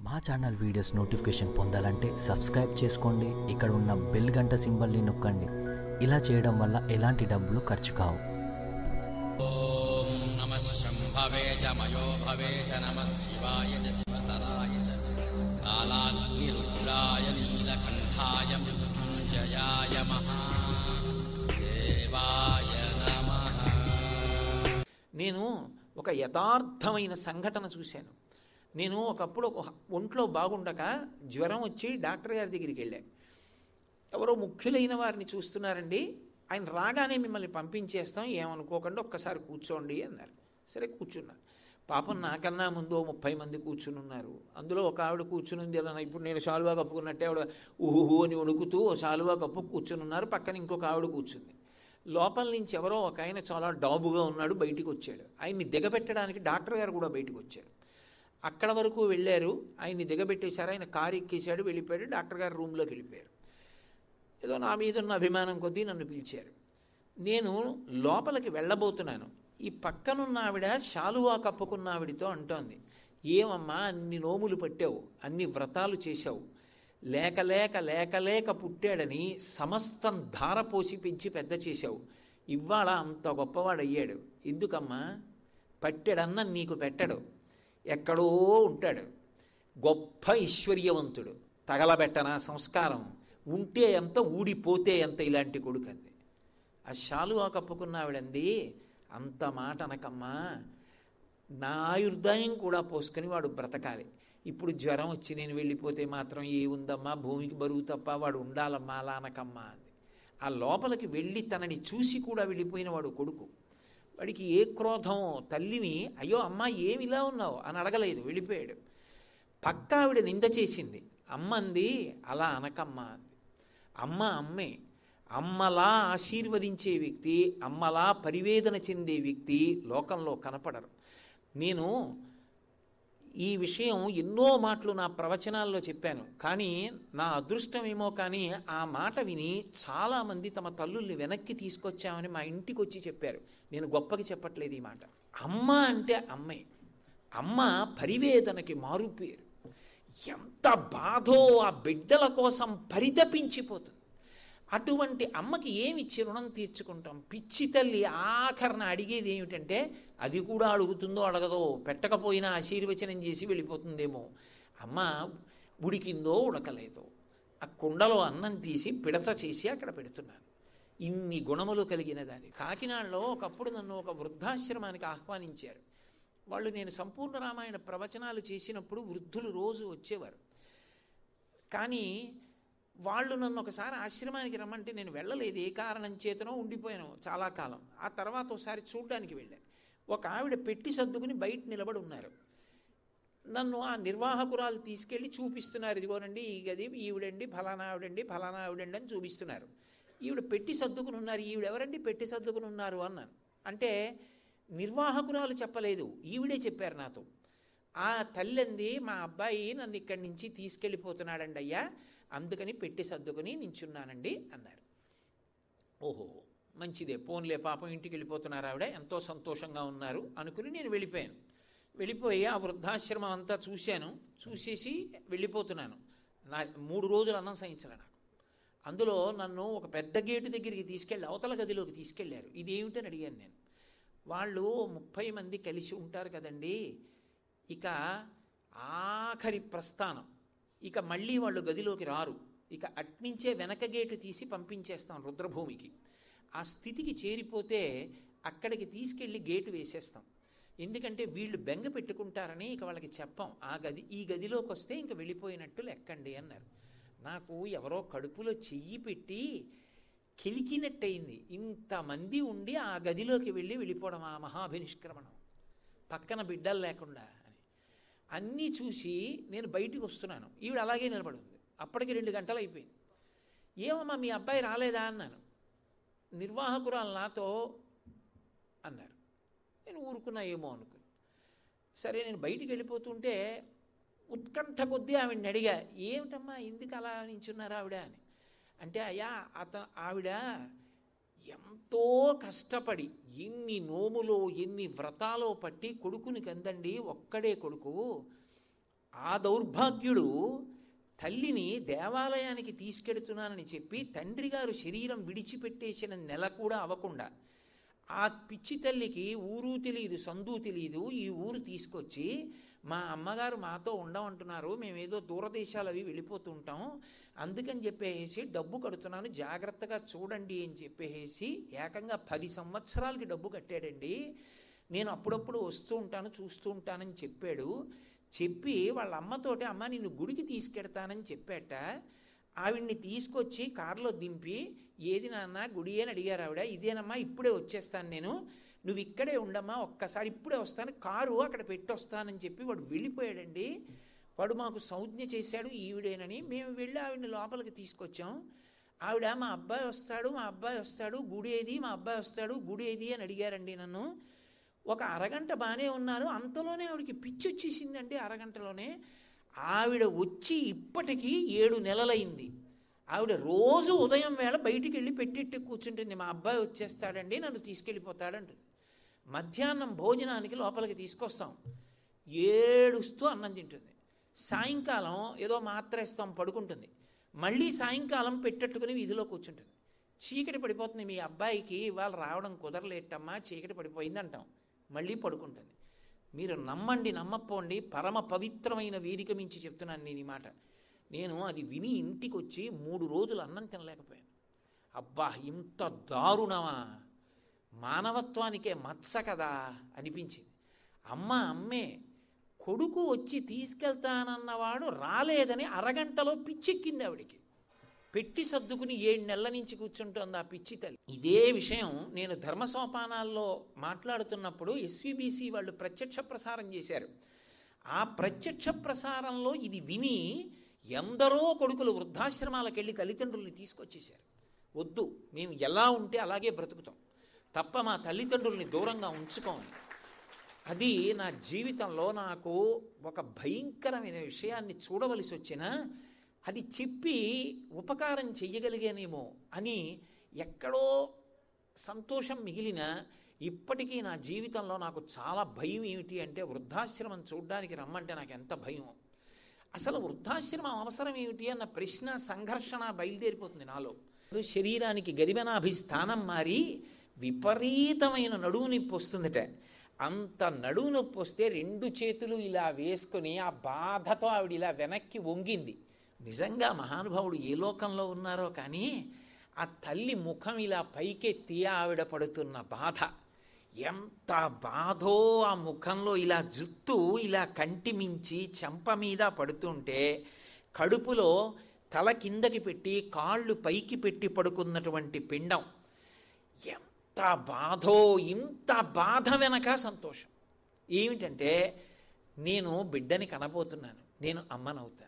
మా channel videos notification పొందాలంటే subscribe చేసుకోండి, ఇక్కడ ఉన్న బెల్ గంట సింబల్ని నొక్కండి. ఇలా చేయడం వల్ల ఎలాంటి డబ్బులు ఖర్చు కావు. ఓం నమః శంభవే చ మయో భవే చ నమః శివాయ చ శివతరాయ చ కాలాగ్ని రుద్రాయ నీలకంఠాయ మృత్యుంజయాయ మహాదేవాయ నమః. నేను ఒక యథార్థమైన సంఘటన చూశాను. నేను ఒకప్పుడు ఒంట్లో బాగుండక జ్వరం వచ్చి డాక్టర్ గారి దగ్గరికి వెళ్ళాను. ఎవరో ముఖ్యులైన వారిని చూస్తున్నారండి, ఆయన రాగానే మిమ్మల్ని పంపించేస్తాం, ఏమనుకోకుండా ఒక్కసారి కూర్చోండి అన్నారు. సరే కూర్చున్నా. పాపం నాకన్నా ముందు 30 మంది కూర్చుని ఉన్నారు. అందులో ఒక ఆవిడ కూర్చుని ఉంది. అలా ఇప్పుడు నేను శాలువా కప్పుకున్నట్టే ఆవిడ ఊహు అని వణుకుతూ ఓ శాలువా కప్పు కూర్చుని ఉన్నారు. పక్కన ఇంకొక ఆవిడ కూర్చుంది. లోపల నుంచి ఎవరో ఒక ఆయన చాలా డాబుగా ఉన్నాడు, బయటికి వచ్చాడు. ఆయన్ని దిగబెట్టడానికి డాక్టర్ గారు కూడా బయటికి వచ్చారు. అక్కడ వరకు వెళ్ళారు, ఆయన్ని దిగబెట్టేశారు. ఆయన కారు ఎక్కేశాడు, వెళ్ళిపోయాడు. డాక్టర్ గారు రూమ్లోకి వెళ్ళిపోయారు. ఏదో నా మీద ఉన్న అభిమానం కొద్దీ నన్ను పిలిచారు. నేను లోపలికి వెళ్ళబోతున్నాను. ఈ పక్కనున్న ఆవిడ శాలువా కప్పుకున్న ఆవిడితో అంటోంది, ఏమమ్మా అన్ని నోములు పట్టావు, అన్ని వ్రతాలు చేశావు, లేక లేక లేక లేక పుట్టాడని సమస్తం ధారపోసి పెంచి పెద్ద చేశావు, ఇవాళ అంత గొప్పవాడయ్యాడు, ఎందుకమ్మా? పట్టెడన్న నీకు పెట్టడు, ఎక్కడో ఉంటాడు, గొప్ప ఐశ్వర్యవంతుడు, తగలబెట్టనా సంస్కారం, ఉంటే ఎంత ఊడిపోతే ఎంత ఇలాంటి కొడుకు అంది. ఆ శాలువా కప్పుకున్న ఆవిడంది, అంత మాట అనకమ్మా, నా ఆయుర్దాయం కూడా పోసుకొని వాడు బ్రతకాలి. ఇప్పుడు జ్వరం వచ్చి నేను వెళ్ళిపోతే మాత్రం ఏ ఉందమ్మా, భూమికి బరువు తప్ప వాడు ఉండాలమ్మా, అలా అనకమ్మా అంది. ఆ లోపలికి వెళ్ళి తనని చూసి కూడా వెళ్ళిపోయిన వాడు కొడుకు. వాడికి ఏ క్రోధం, తల్లిని అయ్యో అమ్మ ఏమి ఇలా ఉన్నావు అని అడగలేదు, వెళ్ళిపోయాడు. పక్క ఆవిడ నింద చేసింది. అమ్మ అంది, అలా అనకమ్మా అంది. అమ్మ అమ్మే. అమ్మలా ఆశీర్వదించే వ్యక్తి, అమ్మలా పరివేదన చెందే వ్యక్తి లోకంలో కనపడరు. నేను ఈ విషయం ఎన్నో మాటలు నా ప్రవచనాల్లో చెప్పాను, కానీ నా అదృష్టం ఏమో కానీ ఆ మాట విని చాలామంది తమ తల్లుల్ని వెనక్కి తీసుకొచ్చామని మా ఇంటికి వచ్చి చెప్పారు. నేను గొప్పకి చెప్పట్లేదు ఈ మాట. అమ్మ అంటే అమ్మే. అమ్మ పరివేదనకి మారుపేరు. ఎంత బాధో ఆ బిడ్డల కోసం పరితపించిపోతుంది. అటువంటి అమ్మకి ఏమిచ్చి రుణం తీర్చుకుంటాం? పిచ్చి తల్లి ఆఖరణ అడిగేది ఏమిటంటే, అది కూడా అడుగుతుందో అడగదో, పెట్టకపోయినా ఆశీర్వచనం చేసి వెళ్ళిపోతుందేమో. అమ్మ ఉడికిందో ఉడకలేదో, ఆ కుండలో అన్నం తీసి పిడత చేసి అక్కడ పెడుతున్నాను. ఇన్ని గుణములు కలిగిన దాన్ని. కాకినాడలో ఒకప్పుడు నన్ను ఒక వృద్ధాశ్రమానికి ఆహ్వానించారు. వాళ్ళు నేను సంపూర్ణ రామాయణ ప్రవచనాలు చేసినప్పుడు వృద్ధులు రోజు వచ్చేవారు. కానీ వాళ్ళు నన్ను ఒకసారి ఆశ్రమానికి రమ్మంటే నేను వెళ్ళలేదు, ఏ కారణం చేతనో ఉండిపోయాను చాలా కాలం. ఆ తర్వాత ఒకసారి చూడ్డానికి వెళ్ళాను. ఒక ఆవిడ పెట్టి సర్దుకుని బయట నిలబడి ఉన్నారు. నన్ను ఆ నిర్వాహకురాలు తీసుకెళ్ళి చూపిస్తున్నారు, ఇదిగోనండి ఈ గది, ఈవిడండి ఫలానా ఆవిడండి ఫలానా ఆవిడండి అని చూపిస్తున్నారు. ఈవిడ పెట్టి సర్దుకుని ఉన్నారు. ఈవిడెవరండి పెట్టి సర్దుకుని ఉన్నారు అన్నాను. అంటే నిర్వాహకురాలు చెప్పలేదు, ఈవిడే చెప్పారు నాతో. ఆ తల్లింది, మా అబ్బాయి నన్ను ఇక్కడి నుంచి తీసుకెళ్ళిపోతున్నాడండి అయ్యా, అందుకని పెట్టి సర్దుకుని నించున్నానండి అన్నారు. ఓహో మంచిదే, పోన్లే పాపం ఇంటికి వెళ్ళిపోతున్నారు ఆవిడ, ఎంతో సంతోషంగా ఉన్నారు అనుకుని నేను వెళ్ళిపోయాను. వెళ్ళిపోయి ఆ వృద్ధాశ్రమం అంతా చూశాను. చూసేసి వెళ్ళిపోతున్నాను. నా 3 రోజులు అన్నం సహించలే నాకు. అందులో నన్ను ఒక పెద్ద గేటు దగ్గరికి తీసుకెళ్ళి అవతల గదిలోకి తీసుకెళ్లారు. ఇదేమిటని అడిగాను నేను. వాళ్ళు 30 మంది కలిసి ఉంటారు కదండి, ఇక ఆఖరి ప్రస్థానం, ఇక మళ్ళీ వాళ్ళు గదిలోకి రారు, ఇక అట్నుంచే వెనక గేటు తీసి పంపించేస్తాం రుద్రభూమికి. ఆ స్థితికి చేరిపోతే అక్కడికి తీసుకెళ్ళి గేటు వేసేస్తాం. ఎందుకంటే వీళ్ళు బెంగ పెట్టుకుంటారని ఇక వాళ్ళకి చెప్పాం, ఈ గదిలోకి వస్తే ఇంక వెళ్ళిపోయినట్టు లెక్కండి అన్నారు. నాకు ఎవరో కడుపులో చెయ్యి పెట్టి కిలికినట్టయింది. ఇంతమంది ఉండి ఆ గదిలోకి వెళ్ళిపోవడం, ఆ మహాభినిష్క్రమణం, పక్కన బిడ్డలు లేకుండా అని అన్నీ చూసి నేను బయటికి వస్తున్నాను. ఈవిడ అలాగే నిలబడింది. అప్పటికి 2 గంటలు అయిపోయింది. ఏమమ్మా మీ అబ్బాయి రాలేదా అన్నాను. నిర్వాహకురాలు నాతో అన్నారు. నేను ఊరుకున్నా ఏమో అనుకుని. సరే నేను బయటికి వెళ్ళిపోతుంటే ఉత్కంఠ కొద్దీ ఆవిడని అడిగా, ఏమిటమ్మా ఎందుకు అలా నించున్నారు ఆవిడ అని. అంటే అయ్యా ఆవిడ ఎంతో కష్టపడి ఎన్ని నోములో ఎన్ని వ్రతాలో పట్టి కొడుకుని కందండి, ఒక్కడే కొడుకు, ఆ దౌర్భాగ్యుడు తల్లిని దేవాలయానికి తీసుకెడుతున్నానని చెప్పి తండ్రి గారు శరీరం విడిచిపెట్టేసిన నెల కూడా అవ్వకుండా ఆ పిచ్చి తల్లికి ఊరు తెలియదు, సందు తెలియదు, ఈ ఊరు తీసుకొచ్చి మా అమ్మగారు మాతో ఉండమంటున్నారు, మేమేదో దూరదేశాలు అవి వెళ్ళిపోతూ ఉంటాం, అందుకని చెప్పేసి డబ్బు కడుతున్నాను జాగ్రత్తగా చూడండి అని చెప్పేసి ఏకంగా 10 సంవత్సరాలకి డబ్బు కట్టాడండి. నేను అప్పుడప్పుడు వస్తూ ఉంటాను, చూస్తూ ఉంటానని చెప్పాడు. చెప్పి వాళ్ళ అమ్మతోటి అమ్మ నిన్ను గుడికి తీసుకెడతానని చెప్పాట. ఆవిడ్ని తీసుకొచ్చి కారులో దింపి ఏది నాన్న గుడి అని అడిగారు ఆవిడ. ఇదేనమ్మా ఇప్పుడే వచ్చేస్తాను నేను, నువ్వు ఇక్కడే ఉండమ్మా, ఒక్కసారి ఇప్పుడే వస్తాను, కారు అక్కడ పెట్టి వస్తానని చెప్పి వాడు వెళ్ళిపోయాడండి. వాడు మాకు సంజ్ఞ చేశాడు ఈవిడేనని. మేము వెళ్ళి ఆవిడని లోపలికి తీసుకొచ్చాం. ఆవిడ మా అబ్బాయి వస్తాడు గుడి ఏది, మా అబ్బాయి వస్తాడు గుడి ఏది అని అడిగారండి నన్ను. ఒక అరగంట బాగానే ఉన్నాను, అంతలోనే ఆవిడకి పిచ్చి వచ్చేసిందండి. అరగంటలోనే ఆవిడ వచ్చి ఇప్పటికీ 7 నెలలైంది. ఆవిడ రోజు ఉదయం వేళ బయటికి వెళ్ళి పెట్టిట్టి కూర్చుంటుంది, మా అబ్బాయి వచ్చేస్తాడండి నన్ను తీసుకెళ్ళిపోతాడంటుంది. మధ్యాహ్నం భోజనానికి లోపలికి తీసుకొస్తాం, ఏడుస్తూ అన్నం తింటుంది. సాయంకాలం ఏదో మాత్ర ఇస్తాం, పడుకుంటుంది. మళ్ళీ సాయంకాలం పెట్టట్టుకుని వీధిలో కూర్చుంటుంది. చీకటి పడిపోతుంది, మీ అబ్బాయికి ఇవాళ రావడం కుదరలేటమ్మా, చీకటి పడిపోయింది అంటాం, మళ్ళీ పడుకుంటుంది. మీరు నమ్మండి నమ్మపోండి, పరమ పవిత్రమైన వేదిక మించి చెప్తున్నాను నేను ఈ మాట. నేను అది విని ఇంటికి వచ్చి 3 రోజులు అన్నం తినలేకపోయాను. అబ్బా ఇంత దారుణమా, మానవత్వానికే మత్స కదా అనిపించింది. అమ్మే కొడుకు వచ్చి తీసుకెళ్తానన్నవాడు రాలేదని అరగంటలో పిచ్చెక్కింది ఆవిడికి. పెట్టి సర్దుకుని 7 నెలల నుంచి కూర్చుంటోంది ఆ పిచ్చి తల్లి. ఇదే విషయం నేను ధర్మ సోపానాల్లో మాట్లాడుతున్నప్పుడు ఎస్విబిసి వాళ్ళు ప్రత్యక్ష ప్రసారం చేశారు. ఆ ప్రత్యక్ష ప్రసారంలో ఇది విని ఎందరో కొడుకులు వృద్ధాశ్రమాలకు వెళ్ళి తల్లిదండ్రుల్ని తీసుకొచ్చేశారు. వద్దు, మేము ఎలా ఉంటే అలాగే బ్రతుకుతాం తప్ప మా తల్లిదండ్రుల్ని దూరంగా ఉంచుకోమని. అది నా జీవితంలో నాకు ఒక భయంకరమైన విషయాన్ని చూడవలసి వచ్చినా అది చెప్పి ఉపకారం చెయ్యగలిగానేమో అని ఎక్కడో సంతోషం మిగిలిన ఇప్పటికీ నా జీవితంలో నాకు చాలా భయం. ఏమిటి అంటే వృద్ధాశ్రమం చూడ్డానికి రమ్మంటే నాకు ఎంత భయం. అసలు వృద్ధాశ్రమం అవసరం ఏమిటి అన్న ప్రశ్న, సంఘర్షణ బయలుదేరిపోతుంది నాలో. శరీరానికి గరిమనాభి స్థానం మారి విపరీతమైన నడువు నొప్పి వస్తుందట. అంత నడువు నొప్పి వస్తే 2 చేతులు ఇలా వేసుకొని ఆ బాధతో ఆవిడ ఇలా వెనక్కి వంగింది. నిజంగా మహానుభావుడు ఏ లోకంలో ఉన్నారో కానీ ఆ తల్లి ముఖం ఇలా పైకెత్తి ఆవిడ పడుతున్న బాధ ఎంత బాధో. ఆ ముఖంలో ఇలా జుట్టు ఇలా కంటి మించి చెంప మీద పడుతుంటే కడుపులో తల కిందకి పెట్టి కాళ్ళు పైకి పెట్టి పడుకున్నటువంటి పిండం ఎంత బాధో. ఇంత బాధ వెనక సంతోషం ఏమిటంటే నేను బిడ్డని కనబోతున్నాను, నేను అమ్మనవుతాను.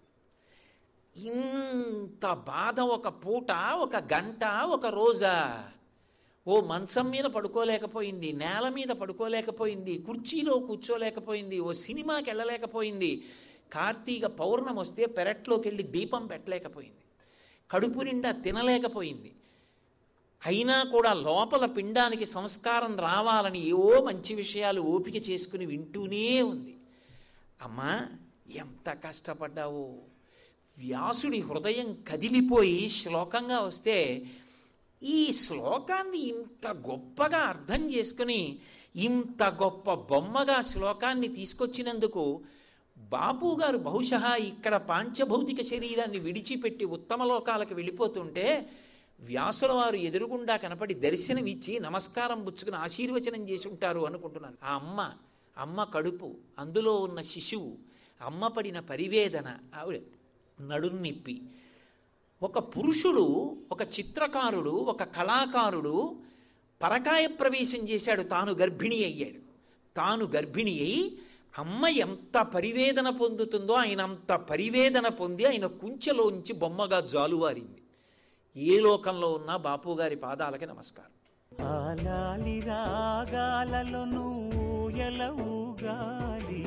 ఇంత బాధ ఒక పూట, ఒక గంట, ఒక రోజా. ఓ మంచం మీద పడుకోలేకపోయింది, నేల మీద పడుకోలేకపోయింది, కుర్చీలో కూర్చోలేకపోయింది, ఓ సినిమాకి వెళ్ళలేకపోయింది, కార్తీక పౌర్ణమి వస్తే పెరట్లోకి వెళ్ళి దీపం పెట్టలేకపోయింది, కడుపు నిండా తినలేకపోయింది. అయినా కూడా లోపల పిండానికి సంస్కారం రావాలని ఏవో మంచి విషయాలు ఓపిక చేసుకుని వింటూనే ఉంది. అమ్మా ఎంత కష్టపడ్డావో. వ్యాసుడి హృదయం కదిలిపోయి శ్లోకంగా వస్తే ఈ శ్లోకాన్ని ఇంత గొప్పగా అర్థం చేసుకుని ఇంత గొప్ప బొమ్మగా శ్లోకాన్ని తీసుకొచ్చినందుకు బాపు గారు బహుశా ఇక్కడ పాంచభౌతిక శరీరాన్ని విడిచిపెట్టి ఉత్తమ లోకాలకు వెళ్ళిపోతుంటే వ్యాసుల వారు ఎదురుగుండా కనపడి దర్శనమిచ్చి నమస్కారం పుచ్చుకుని ఆశీర్వచనం చేసి ఉంటారు అనుకుంటున్నాను. ఆ అమ్మ కడుపు, అందులో ఉన్న శిశువు, అమ్మ పడిన పరివేదన, ఆవిడ నడున్నొప్పి. ఒక పురుషుడు, ఒక చిత్రకారుడు, ఒక కళాకారుడు పరకాయ ప్రవేశం చేశాడు, తాను గర్భిణి అయ్యాడు. తాను గర్భిణి అయి అమ్మ ఎంత పరివేదన పొందుతుందో ఆయన అంత పరివేదన పొంది ఆయన కుంచెలోంచి బొమ్మగా జాలువారింది. ఏ లోకంలో ఉన్నా బాపుగారి పాదాలకి నమస్కారం. ఆలాలి రాగాలలో నువ్వెల ఊగాలి.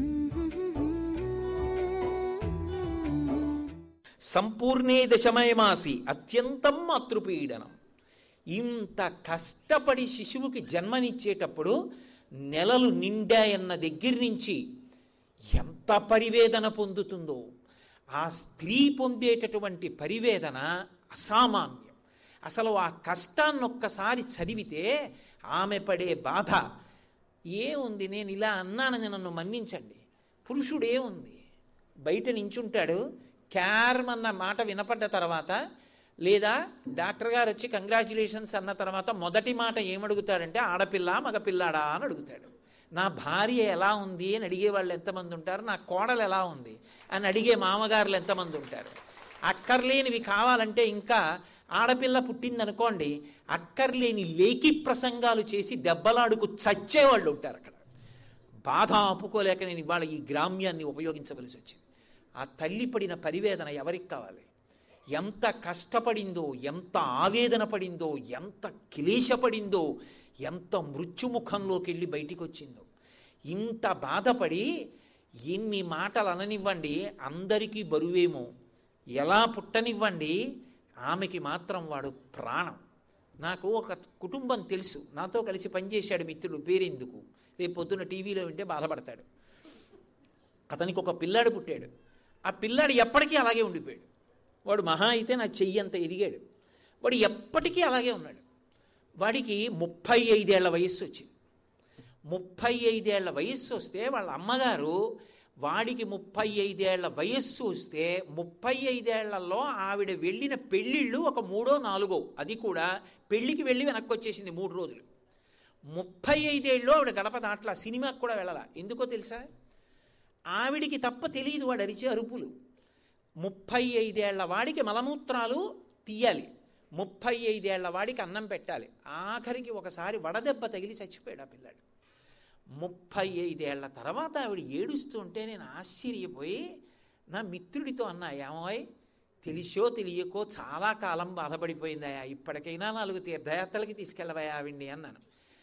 సంపూర్ణే దశమయమాసి అత్యంతం మాతృపీడనం. ఇంత కష్టపడి శిశువుకి జన్మనిచ్చేటప్పుడు నెలలు నిండాయన్న దగ్గర నుంచి ఎంత ఎంత పరివేదన పొందుతుందో, ఆ స్త్రీ పొందేటటువంటి పరివేదన అసామాన్యం. అసలు ఆ కష్టాన్ని ఒక్కసారి చదివితే ఆమె పడే బాధ ఏముంది. నేను ఇలా అన్నానని నన్ను మన్నించండి. పురుషుడేముంది, బయట నించుంటాడు, క్యార్మ్ అన్న మాట వినపడ్డ తర్వాత, లేదా డాక్టర్ గారు వచ్చి కంగ్రాచ్యులేషన్స్ అన్న తర్వాత మొదటి మాట ఏమడుగుతాడంటే ఆడపిల్ల మగపిల్లాడా అని అడుగుతాడు. నా భార్య ఎలా ఉంది అని అడిగే వాళ్ళు ఎంతమంది ఉంటారు, నా కోడలు ఎలా ఉంది అని అడిగే మామగారులు ఎంతమంది ఉంటారు. అక్కర్లేనివి కావాలంటే ఇంకా ఆడపిల్ల పుట్టిందనుకోండి, అక్కర్లేని లేఖి ప్రసంగాలు చేసి దెబ్బలాడుకు చచ్చేవాళ్ళు ఉంటారు అక్కడ. బాధ ఆపుకోలేక నేను ఇవాళ ఈ గ్రామ్యాన్ని ఉపయోగించవలసి వచ్చింది. ఆ తల్లి పడిన పరివేదన ఎవరికి కావాలి? ఎంత కష్టపడిందో, ఎంత ఆవేదన పడిందో, ఎంత క్లేశపడిందో, ఎంత మృత్యుముఖంలోకి వెళ్ళి బయటికి వచ్చిందో. ఇంత బాధపడి ఎన్ని మాటలు అననివ్వండి, అందరికీ బరువేమో, ఎలా పుట్టనివ్వండి, ఆమెకి మాత్రం వాడు ప్రాణం. నాకు ఒక కుటుంబం తెలుసు, నాతో కలిసి పనిచేశాడు మిత్రుడు, పేరెందుకు, రేపు పొద్దున్న టీవీలో వింటే బాధపడతాడు. అతనికి ఒక పిల్లాడు పుట్టాడు. ఆ పిల్లాడు ఎప్పటికీ అలాగే ఉండిపోయాడు. వాడు మహా అయితే నా చెయ్యి అంత ఎదిగాడు. వాడు ఎప్పటికీ అలాగే ఉన్నాడు. వాడికి 35 ఏళ్ల వయస్సు వచ్చింది. 35 ఏళ్ల వయస్సు వస్తే వాళ్ళ అమ్మగారు, వాడికి 35 ఏళ్ల వయస్సు వస్తే 35 ఏళ్లలో ఆవిడ వెళ్ళిన పెళ్ళిళ్ళు ఒక 3, 4, అది కూడా పెళ్ళికి వెళ్ళి వెనక్కి వచ్చేసింది 3 రోజులు. 35 ఏళ్ళు ఆవిడ గడప దాంట్లో సినిమాకి కూడా వెళ్ళాల. ఎందుకో తెలుసా? ఆవిడికి తప్ప తెలియదు వాడు అరిచే అరుపులు. 35 ఏళ్ల వాడికి మలమూత్రాలు తీయాలి, 35 ఏళ్ల వాడికి అన్నం పెట్టాలి. ఆఖరికి ఒకసారి వడదెబ్బ తగిలి చచ్చిపోయాడు ఆ పిల్లాడు. 35 ఏళ్ల తర్వాత ఆవిడ ఏడుస్తుంటే నేను ఆశ్చర్యపోయి నా మిత్రుడితో అన్నా, ఏమోయ్ తెలిసో తెలియకో చాలా కాలం బాధపడిపోయిందయా, ఇప్పటికైనా 4 తీర్థయాత్రలకి తీసుకెళ్ళవయా ఆవిడ్ని అన్నాను.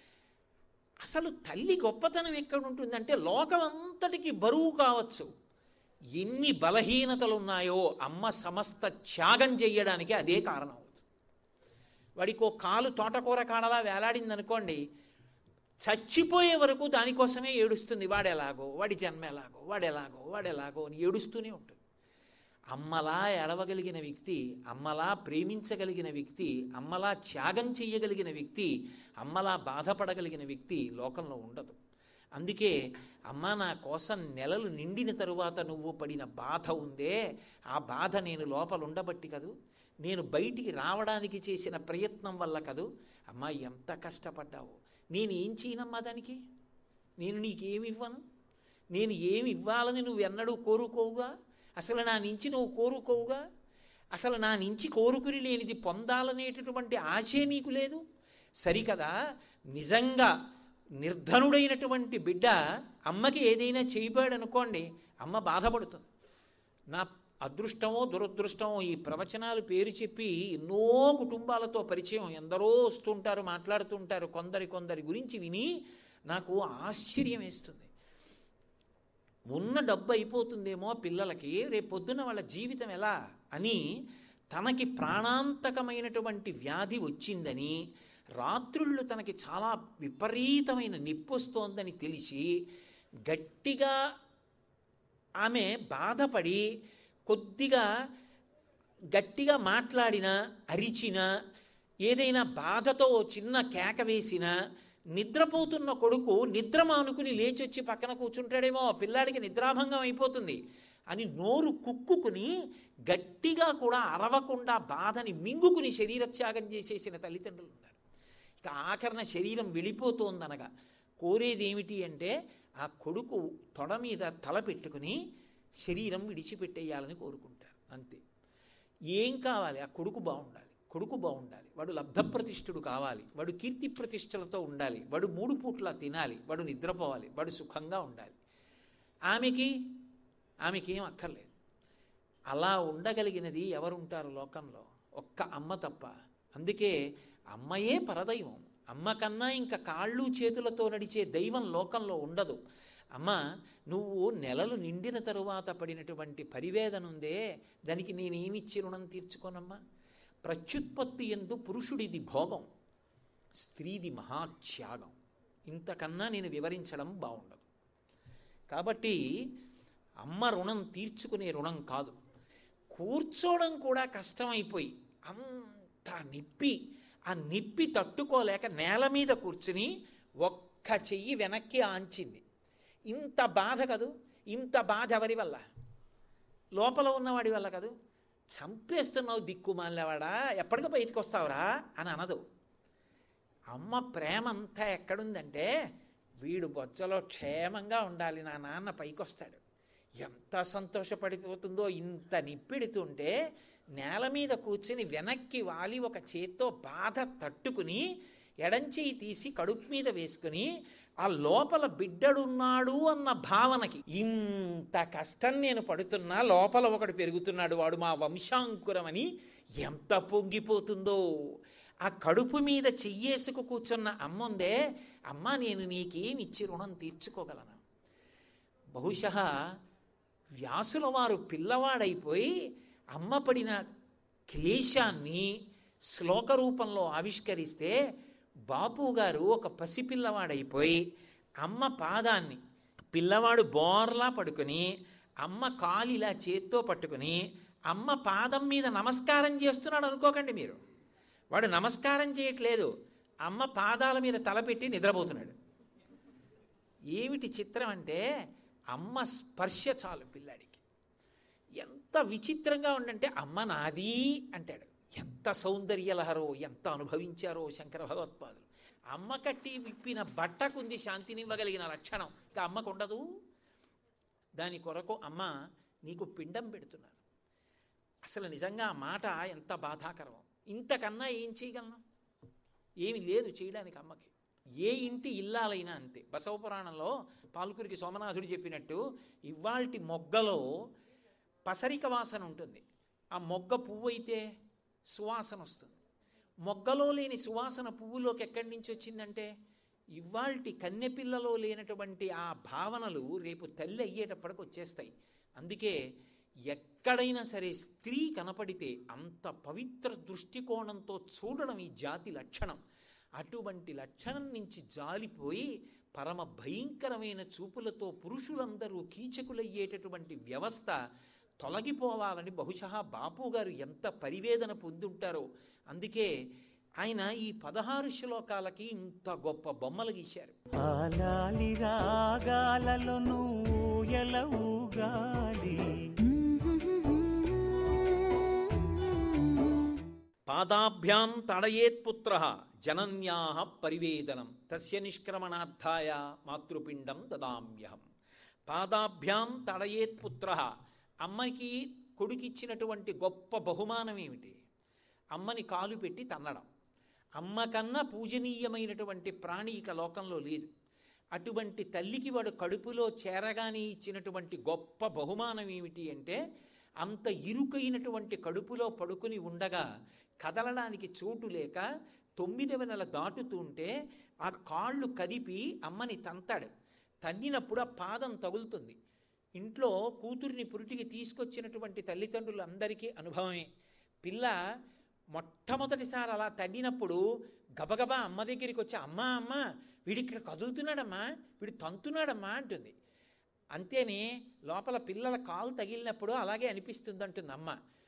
అసలు తల్లి గొప్పతనం ఎక్కడుంటుందంటే, లోకం అంతటికి బరువు కావచ్చు, ఎన్ని బలహీనతలు ఉన్నాయో అమ్మ సమస్త త్యాగం చెయ్యడానికి అదే కారణం అవుతుంది. వాడికి ఓ కాలు తోటకూర కాడలా వేలాడిందనుకోండి, చచ్చిపోయే వరకు దానికోసమే ఏడుస్తుంది. వాడెలాగో, వాడి జన్మ ఎలాగో, వాడెలాగో అని ఏడుస్తూనే ఉంటుంది. అమ్మలా ఎడవగలిగిన వ్యక్తి, అమ్మలా ప్రేమించగలిగిన వ్యక్తి, అమ్మలా త్యాగం చెయ్యగలిగిన వ్యక్తి, అమ్మలా బాధపడగలిగిన వ్యక్తి లోకంలో ఉండదు. అందుకే అమ్మ నా కోసం నెలలు నిండిన తరువాత నువ్వు పడిన బాధ ఉందే, ఆ బాధ నేను లోపల ఉండబట్టి కదూ, నేను బయటికి రావడానికి చేసిన ప్రయత్నం వల్ల కదూ, అమ్మ ఎంత కష్టపడ్డావు, నేను ఏం చేయనమ్మా దానికి, నేను నీకేమి ఇవ్వను, నేను ఏమి ఇవ్వాలని నువ్వు ఎన్నడూ కోరుకోవుగా, అసలు నా నుంచి నువ్వు కోరుకోవుగా, అసలు నా నుంచి కోరుకుని లేనిది పొందాలనేటటువంటి ఆశే నీకు లేదు. సరికదా, నిజంగా నిర్ధనుడైనటువంటి బిడ్డ అమ్మకి ఏదైనా చేయబడనుకోండి, అమ్మ బాధపడుతుంది. నా అదృష్టమో దురదృష్టమో ఈ ప్రవచనాలు పేరు చెప్పి ఎన్నో కుటుంబాలతో పరిచయం, ఎందరో వస్తుంటారు, మాట్లాడుతుంటారు. కొందరి గురించి విని నాకు ఆశ్చర్యం వేస్తుంది. ఉన్న డబ్బు అయిపోతుందేమో పిల్లలకి, రేపు పొద్దున్న వాళ్ళ జీవితం ఎలా అని, తనకి ప్రాణాంతకమైనటువంటి వ్యాధి వచ్చిందని, రాత్రుళ్ళు తనకి చాలా విపరీతమైన నొప్పి వస్తోందని తెలిసి గట్టిగా ఆమె బాధపడి కొద్దిగా గట్టిగా మాట్లాడినా, అరిచినా, ఏదైనా బాధతో చిన్న కేక వేసినా, నిద్రపోతున్న కొడుకు నిద్ర మానుకుని లేచొచ్చి పక్కన కూర్చుంటాడేమో, పిల్లాడికి నిద్రాభంగం అయిపోతుంది అని నోరు కుక్కుని గట్టిగా కూడా అరవకుండా బాధని మింగుకుని శరీరత్యాగం చేసేసిన తల్లిదండ్రులు ఉన్నారు. ఇక ఆఖరణ శరీరం వెళ్ళిపోతోందనగా కోరేది ఏమిటి అంటే, ఆ కొడుకు తొడ మీద తల పెట్టుకుని శరీరం విడిచిపెట్టేయాలని కోరుకుంటారు. అంతే. ఏం కావాలి? ఆ కొడుకు బాగుండాలి, వాడు లబ్ధప్రతిష్ఠుడు కావాలి, వాడు కీర్తి ప్రతిష్టలతో ఉండాలి, వాడు 3 పూట్ల తినాలి, వాడు నిద్రపోవాలి, వాడు సుఖంగా ఉండాలి. ఆమెకేం అక్కర్లేదు. అలా ఉండగలిగినది ఎవరుంటారు లోకంలో? ఒక్క అమ్మ తప్ప. అందుకే అమ్మయే పరదైవం. అమ్మ కన్నా ఇంకా కాళ్ళు చేతులతో నడిచే దైవం లోకంలో ఉండదు. అమ్మ, నువ్వు నెలలు నిండిన తరువాత పడినటువంటి పరివేదన ఉందే, దానికి నేనేమిచ్చి రుణం తీర్చుకోనమ్మా? ప్రత్యుత్పత్తి యందు పురుషుడిది భోగం, స్త్రీది మహాత్యాగం. ఇంతకన్నా నేను వివరించడం బాగుండదు. కాబట్టి అమ్మ రుణం తీర్చుకునే రుణం కాదు. కూర్చోవడం కూడా కష్టమైపోయి అంత నిప్పి, ఆ నిప్పి తట్టుకోలేక నేల మీద కూర్చుని ఒక్క చెయ్యి వెనక్కి ఆంచింది. ఇంత బాధ కదూ, ఇంత బాధ ఎవరి వల్ల? లోపల ఉన్నవాడి వల్ల కదూ. చంపేస్తున్నావు దిక్కుమాలినవాడా, ఎప్పటికీ బయటకు వస్తావురా అని అనదు. అమ్మ ప్రేమ అంతా ఎక్కడుందంటే, వీడు బొజ్జలో క్షేమంగా ఉండాలి, నా నాన్న పైకొస్తాడు. ఎంత సంతోషపడిపోతుందో. ఇంత నిప్పెడుతుంటే నేల మీద కూర్చుని వెనక్కి వాలి ఒక చేత్తో బాధ తట్టుకుని ఎడంచేయి తీసి కడుపు మీద వేసుకుని ఆ లోపల బిడ్డడున్నాడు అన్న భావనకి, ఇంత కష్టం నేను పడుతున్నా లోపల ఒకడు పెరుగుతున్నాడు, వాడు మా వంశాంకురమని ఎంత పొంగిపోతుందో. ఆ కడుపు మీద చెయ్యేసుకు కూర్చున్న అమ్ముందే, అమ్మ నేను నీకేమిచ్చి రుణం తీర్చుకోగలను? బహుశः వ్యాసుల వారు పిల్లవాడైపోయి అమ్మ పడిన క్లేశాన్ని శ్లోక రూపంలో ఆవిష్కరిస్తే, బాపు గారు ఒక పసిపిల్లవాడైపోయి అమ్మ పాదాన్ని, పిల్లవాడు బోర్లా పడుకుని అమ్మ కాలిలా చేత్తో పట్టుకుని అమ్మ పాదం మీద నమస్కారం చేస్తున్నాడు అనుకోకండి మీరు. వాడు నమస్కారం చేయట్లేదు, అమ్మ పాదాల మీద తలపెట్టి నిద్రపోతున్నాడు. ఏమిటి చిత్రం అంటే, అమ్మ స్పర్శ చాలు పిల్లాడికి. ఎంత విచిత్రంగా ఉండంటే, అమ్మ నాది అంటాడు. ఎంత సౌందర్యలహరో, ఎంత అనుభవించారో శంకర భగవత్పాదులు. అమ్మ కట్టి విప్పిన బట్టకుంది శాంతినివ్వగలిగిన లక్షణం, ఇంకా అమ్మకు ఉండదు. దాని కొరకు అమ్మ నీకు పిండం పెడుతున్నాను. అసలు నిజంగా ఆ మాట ఎంత బాధాకరం. ఇంతకన్నా ఏం చేయగలను? ఏమి లేదు చేయడానికి అమ్మకి. ఏ ఇంటి ఇల్లాలైనా అంతే. బసవపురాణంలో పాల్కురికి సోమనాథుడు చెప్పినట్టు, ఇవాల్టి మొగ్గలో పసరిక వాసన ఉంటుంది, ఆ మొగ్గ పువ్వు అయితే సువాసన వస్తుంది. మొగ్గలో లేని సువాసన పువ్వులోకి ఎక్కడి నుంచి వచ్చిందంటే, ఇవాల్టి కన్నెపిల్లలో లేనటువంటి ఆ భావనలు రేపు తల్లి అయ్యేటప్పటికి వచ్చేస్తాయి. అందుకే ఎక్కడైనా సరే స్త్రీ కనపడితే అంత పవిత్ర దృష్టికోణంతో చూడడం ఈ జాతి లక్షణం. అటువంటి లక్షణం నుంచి జాలిపోయి పరమ భయంకరమైన చూపులతో పురుషులందరూ కీచకులయ్యేటటువంటి వ్యవస్థ తొలగిపోవాలని బహుశా బాపు గారు ఎంత పరివేదన పొందుంటారో. అందుకే ఆయన ఈ 16 శ్లోకాలకి ఇంత గొప్ప బొమ్మలు గీశారు. ఆలాలి రాగాలలో నువ్వు ఊగాలి. పాదాభ్యాం తడయేత్పుత్ర జనన్యా పరివేదనం తస్య నిష్క్రమణార్థాయ మాతృపిండం దదామ్యహం. పాదాభ్యాం తడయేత్పుత్ర, అమ్మకి కొడుకిచ్చినటువంటి గొప్ప బహుమానం ఏమిటి? అమ్మని కాలు పెట్టి తన్నడం. అమ్మ కన్నా పూజనీయమైనటువంటి ప్రాణి ఇక లోకంలో లేదు. అటువంటి తల్లికి వాడు కడుపులో చేరగానే ఇచ్చినటువంటి గొప్ప బహుమానం ఏమిటి అంటే, అంత ఇరుకైనటువంటి కడుపులో పడుకుని ఉండగా కదలడానికి చోటు లేక 9వ నెల దాటుతుంటే ఆ కాళ్ళు కదిపి అమ్మని తంతాడు. తన్నినప్పుడు ఆ పాదం తగులుతుంది. ఇంట్లో కూతురిని పురిటికి తీసుకొచ్చినటువంటి తల్లిదండ్రులందరికీ అనుభవమే. పిల్ల మొట్టమొదటిసారి అలా తన్నినప్పుడు గబగబా అమ్మ దగ్గరికి వచ్చి, అమ్మా అమ్మ వీడిక్కడ కదులుతున్నాడమ్మా, వీడు తంతున్నాడమ్మా అంటుంది. అంతేనే లోపల పిల్లల కాలు తగిలినప్పుడు అలాగే అనిపిస్తుంది అంటుంది అమ్మ.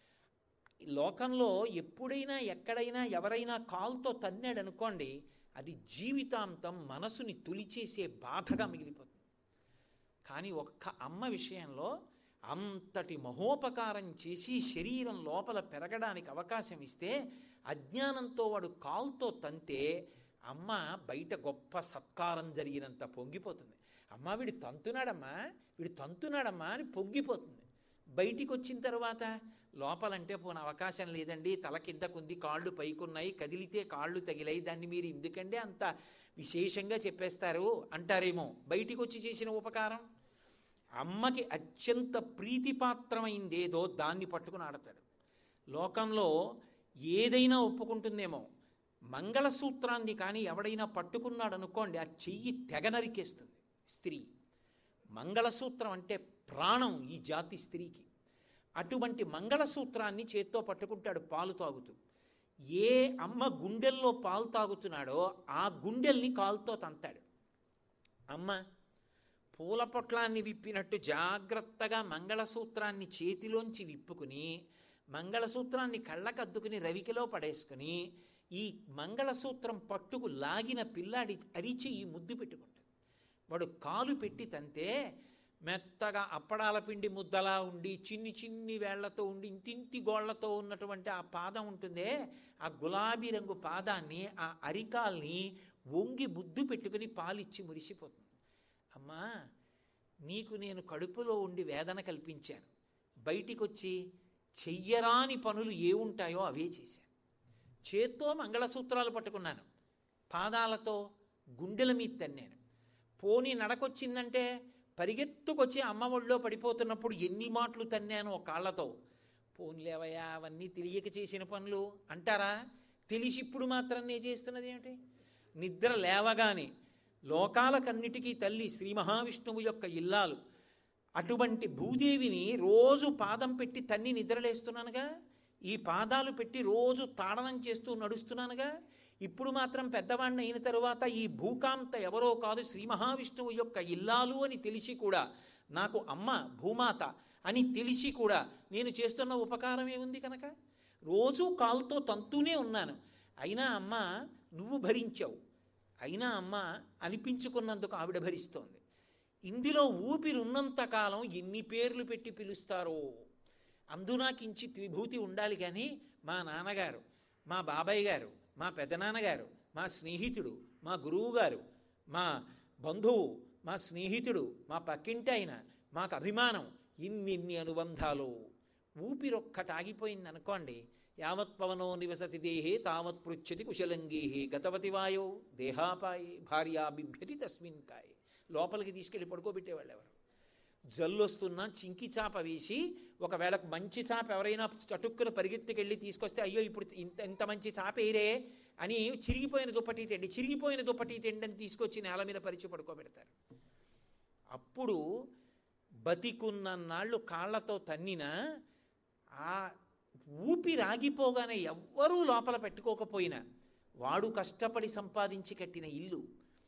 లోకంలో ఎప్పుడైనా ఎక్కడైనా ఎవరైనా కాలుతో తన్నాడు అనుకోండి, అది జీవితాంతం మనసుని తులిచేసే బాధగా మిగిలిపోతుంది. కానీ ఒక్క అమ్మ విషయంలో అంతటి మహోపకారం చేసి శరీరం లోపల పెరగడానికి అవకాశం ఇస్తే, అజ్ఞానంతో వాడు కాలుతో తంతే అమ్మ బయట గొప్ప సత్కారం జరిగినంత పొంగిపోతుంది. అమ్మ వీడు తంతున్నాడమ్మా అని పొంగిపోతుంది. బయటికి వచ్చిన తర్వాత లోపలంటే పోన అవకాశం లేదండి, తల కిందకుంది, కాళ్ళు పైకున్నాయి, కదిలితే కాళ్ళు తగిలాయి, దాన్ని మీరు ఎందుకంటే అంత విశేషంగా చెప్పేస్తారు అంటారేమో. బయటికి వచ్చి చేసిన ఉపకారం. అమ్మకి అత్యంత ప్రీతిపాత్రమైందేదో దాన్ని పట్టుకుని ఆడతాడు. లోకంలో ఏదైనా ఒప్పుకుంటుందేమో, మంగళసూత్రాన్ని కానీ ఎవడైనా పట్టుకున్నాడు అనుకోండి, ఆ చెయ్యి తెగ నరికేస్తుంది స్త్రీ. మంగళసూత్రం అంటే ప్రాణం ఈ జాతి స్త్రీకి. అటువంటి మంగళసూత్రాన్ని చేత్తో పట్టుకుంటాడు పాలు తాగుతూ. ఏ అమ్మ గుండెల్లో పాలు తాగుతున్నాడో ఆ గుండెల్ని కాలుతో తంతాడు. అమ్మ పూల పొట్లాన్ని విప్పినట్టు జాగ్రత్తగా మంగళసూత్రాన్ని చేతిలోంచి విప్పుకుని మంగళసూత్రాన్ని కళ్ళకద్దుకుని రవికిలో పడేసుకుని ఈ మంగళసూత్రం పట్టుకు లాగిన పిల్లాడి అరిచి ఈ ముద్దు పెట్టుకుంటాడు. వాడు కాలు పెట్టి తంతే మెత్తగా అప్పడాల పిండి ముద్దలా ఉండి చిన్ని చిన్ని వేళ్లతో ఉండి ఇంటింటి గోళ్లతో ఉన్నటువంటి ఆ పాదం ఉంటుందే, ఆ గులాబీ రంగు పాదాన్ని ఆ అరికాల్ని వంగి ముద్దు పెట్టుకుని పాలిచ్చి మురిసిపోతుంది. అమ్మా, నీకు నేను కడుపులో ఉండి వేదన కల్పించాను, బయటికొచ్చి చెయ్యరాని పనులు ఏ ఉంటాయో అవే చేశాను. చేత్తో మంగళసూత్రాలు పట్టుకున్నాను, పాదాలతో గుండెల మీద తన్నాను. పోనీ నడకొచ్చిందంటే పరిగెత్తుకొచ్చి అమ్మ ఒళ్ళో పడిపోతున్నప్పుడు ఎన్ని మాటలు తన్నాను కాళ్ళతో. పోన్లేవయ్యా, అవన్నీ తెలియక చేసిన పనులు అంటారా? తెలిసి ఇప్పుడు మాత్రం నేను చేస్తున్నది ఏమిటి? నిద్ర లేవగానే లోకాలకన్నిటికీ తల్లి శ్రీ మహావిష్ణువు యొక్క ఇల్లాలు అటువంటి భూదేవిని రోజు పాదం పెట్టి తన్ని నిద్రలేస్తున్నానుగా, ఈ పాదాలు పెట్టి రోజు తాడనం చేస్తూ నడుస్తున్నానుగా. ఇప్పుడు మాత్రం పెద్దవాడిని అయిన తరువాత ఈ భూకాంత ఎవరో కాదు శ్రీ మహావిష్ణువు యొక్క ఇల్లాలు అని తెలిసి కూడా, నాకు అమ్మ భూమాత అని తెలిసి కూడా నేను చేస్తున్న ఉపకారం ఏముంది కనుక రోజు కాలుతో తంతూనే ఉన్నాను. అయినా అమ్మ నువ్వు భరించావు, అయినా అమ్మ అనిపించుకున్నందుకు ఆవిడ భరిస్తోంది. ఇందులో ఊపిరున్నంతకాలం ఎన్ని పేర్లు పెట్టి పిలుస్తారో. అందునా కించిత్ విభూతి ఉండాలి. కానీ మా నాన్నగారు, మా బాబాయ్ గారు, మా పెదనాన్నగారు, మా స్నేహితుడు, మా గురువు గారు, మా బంధువు, మా స్నేహితుడు, మా పక్కింటి ఆయన, మాకు అభిమానం, ఇన్ని అనుబంధాలు. ఊపిరొక్కటి ఆగిపోయింది అనుకోండి, యావత్ పవనో నివసతి దేహే తావత్ పృచ్చతి కుశలంగేహే గతవతి వాయో దేహాపాయే భార్యా బిభ్యతి తస్మిన్ కాయే. లోపలికి తీసుకెళ్ళి పడుకోబెట్టేవాళ్ళు ఎవరు? జల్లొస్తున్నా చింకి చాప వేసి, ఒకవేళ మంచి చాప ఎవరైనా చటుక్కున పరిగెత్తుకెళ్ళి తీసుకొస్తే, అయ్యో ఇప్పుడు ఇంత మంచి చాప ఏరే అని చిరిగిపోయిన దుప్పటి తెండి అని తీసుకొచ్చి నేల మీద పరిచి పడుకోబెడతారు. అప్పుడు బతికున్న నాళ్ళు కాళ్లతో తన్నినా ఆ ఊపిరాగిపోగానే ఎవ్వరూ లోపల పెట్టుకోకపోయినా, వాడు కష్టపడి సంపాదించి కట్టిన ఇల్లు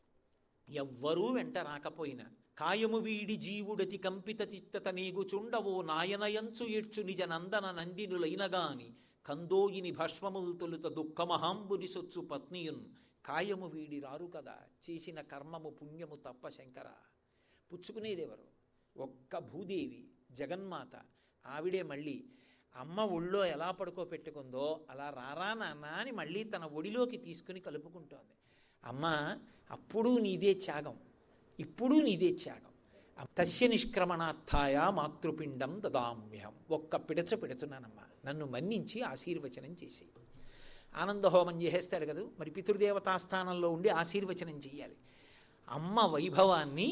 ఎవ్వరూ వెంట రాకపోయినా, కాయము వీడి జీవుడతి కంపిత చిత్తత నీగుచుండవో నాయనయంచు ఏడ్చు నిజ నందన నందినులైనగాని కందోయిని భస్మముల్ తొలుత దుఃఖమహాంబుని సొచ్చు పత్నియున్ కాయము వీడి రారు కదా చేసిన కర్మము పుణ్యము తప్ప శంకర. పుచ్చుకునేదెవరు? ఒక్క భూదేవి జగన్మాత. ఆవిడే మళ్ళీ అమ్మ ఒళ్ళో ఎలా పడుకోపెట్టుకుందో అలా రారా నాన్న అని మళ్ళీ తన ఒడిలోకి తీసుకుని కలుపుకుంటోంది. అమ్మ, అప్పుడూ నీదే త్యాగం, ఇప్పుడు నీదే త్యాగం. తస్య నిష్క్రమణార్థాయ మాతృపిండం దదామ్యహం. ఒక్క పిడచ పెడుతున్నానమ్మా, నన్ను మన్నించి ఆశీర్వచనం చేసి. ఆనందహోమం చేసేస్తాడు కదా, మరి పితృదేవతాస్థానంలో ఉండి ఆశీర్వచనం చెయ్యాలి. అమ్మ వైభవాన్ని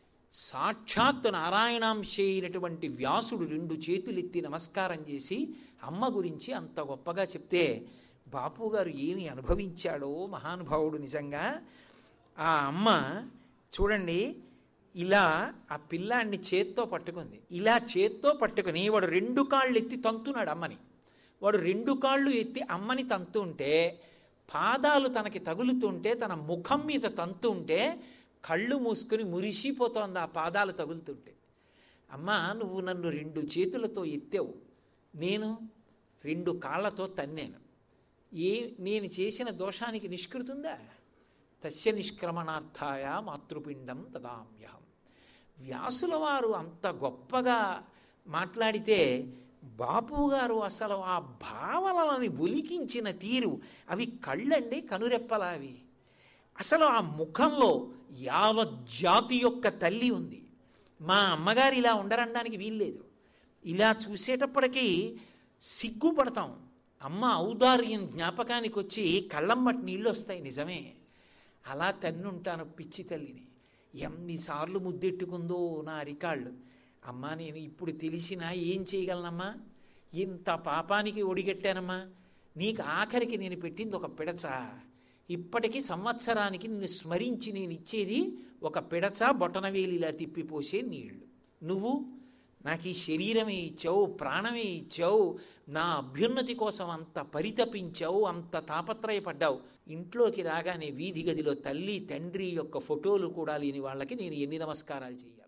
సాక్షాత్ నారాయణాంశే అయినటువంటి వ్యాసుడు 2 చేతులెత్తి నమస్కారం చేసి అమ్మ గురించి అంత గొప్పగా చెప్తే, బాపుగారు ఏమి అనుభవించాడో మహానుభావుడు నిజంగా. ఆ అమ్మ చూడండి, ఇలా ఆ పిల్లాన్ని చేత్తో పట్టుకుంది. ఇలా చేత్తో పట్టుకుని వాడు 2 కాళ్ళు ఎత్తి తంతున్నాడు అమ్మని. వాడు 2 కాళ్ళు ఎత్తి అమ్మని తంతుంటే, పాదాలు తనకి తగులుతుంటే, తన ముఖం మీద తంతుంటే కళ్ళు మూసుకుని మురిసిపోతోంది ఆ పాదాలు తగులుతుంటే. అమ్మా, నువ్వు నన్ను 2 చేతులతో ఎత్తావు, నేను 2 కాళ్ళతో తన్నాను. నేను చేసిన దోషానికి నిష్కృతుందా? తస్య నిష్క్రమణార్థాయ మాతృపిండం దదామ్యహం. వ్యాసుల వారు అంత గొప్పగా మాట్లాడితే బాపుగారు అసలు ఆ భావనలని ఒలికించిన తీరు, అవి కళ్ళండి, కనురెప్పలా అవి. అసలు ఆ ముఖంలో యావజ్జాతి యొక్క తల్లి ఉంది. మా అమ్మగారు ఇలా ఉండరనడానికి వీల్లేదు. ఇలా చూసేటప్పటికీ సిగ్గుపడతాం. అమ్మ ఔదార్యం జ్ఞాపకానికి వచ్చి కళ్ళమ్మటి నీళ్ళు వస్తాయి. నిజమే, అలా తన్నుంటాను పిచ్చి తల్లిని. ఎన్నిసార్లు ముద్దెట్టుకుందో నా అరికాళ్ళు. అమ్మా, నేను ఇప్పుడు తెలిసినా ఏం చేయగలనమ్మా? ఇంత పాపానికి ఒడిగట్టానమ్మా. నీకు ఆఖరికి నేను పెట్టింది ఒక పిడచ. ఇప్పటికీ సంవత్సరానికి నిన్ను స్మరించి నేను ఇచ్చేది ఒక పిడచ, బొటనవేలు ఇలా తిప్పిపోసే నీళ్లు. నువ్వు నాకు ఈ శరీరమే ఇచ్చావు, ప్రాణమే ఇచ్చావు, నా అభ్యున్నతి కోసం అంత పరితపించావు, అంత తాపత్రయపడ్డావు. ఇంట్లోకి రాగానే వీధి గదిలో తల్లి తండ్రి యొక్క ఫోటోలు కూడా లేని వాళ్ళకి నేను ఎన్ని నమస్కారాలు చేయాలి?